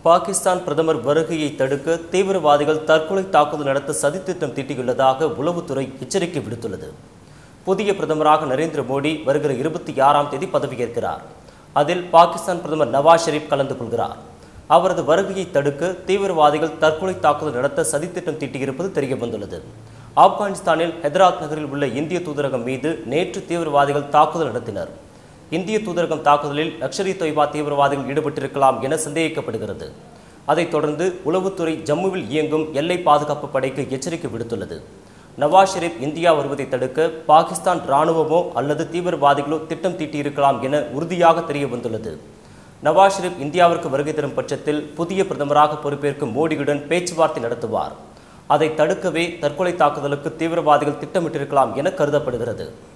பாகிஸ்தான் பிரதமர் வருகையை தடுக்க தீவிரவாதிகள் தற்கொலை தாக்குதல் நடத்த சதித்திட்டம் தீட்டியுள்ளதாக உளவுத்துறை எச்சரிக்கை விடுத்துள்ளது. புதிய பிரதமராக நரேந்திர மோடி வருகிற 26ஆம் தேதி பதவியேற்கிறார். அதில் பாகிஸ்தான் பிரதமர் நவாஸ் ஷெரீப் கலந்து கொள்கிறார். அவரது வருகையை தடுக்க தீவிரவாதிகள் தற்கொலை தாக்குதல் நடத்த சதித்திட்டம் தீட்டியிருப்பது தெரியவந்துள்ளது. ஆப்கானிஸ்தானில் ஹைதராபாத் நகரில் உள்ள இந்திய தூதரகம் மீது நேற்று தீவிரவாதிகள் தாக்குதல் நடத்தினர். இந்திய தூதரகம் தாக்குதலில் லஷ்கர்-இ-தொய்பா தீவிரவாதிகள் ஈடுபட்டிருக்கலாம் என சந்தேகிக்கப்படுகிறது. அதைத் தொடர்ந்து உளவுத்துறை ஜம்முவில் இயங்கும் எல்லை பாதுகாப்பு படைக்கு எச்சரிக்கை விடுத்துள்ளது. நவாஸ் ஷெரீப் இந்தியா வருவதை தடுக்க பாகிஸ்தான் இராணுவமோ அல்லது தீவிரவாதிகளோ திட்டம் தீட்டியிருக்கலாம் என உறுதியாக தெரிய வந்துள்ளது. நவாஸ் ஷெரீப் இந்தியாவிற்கு வருகை தரும் பட்சத்தில் புதிய பிரதமராக பொறுப்பேற்கும் மோடியுடன் பேச்சுவார்த்தை நடத்துவார். அதை தடுக்கவே தற்கொலை தாக்குதலுக்கு தீவிரவாதிகள் திட்டமிட்டிருக்கலாம் என கருதப்படுகிறது.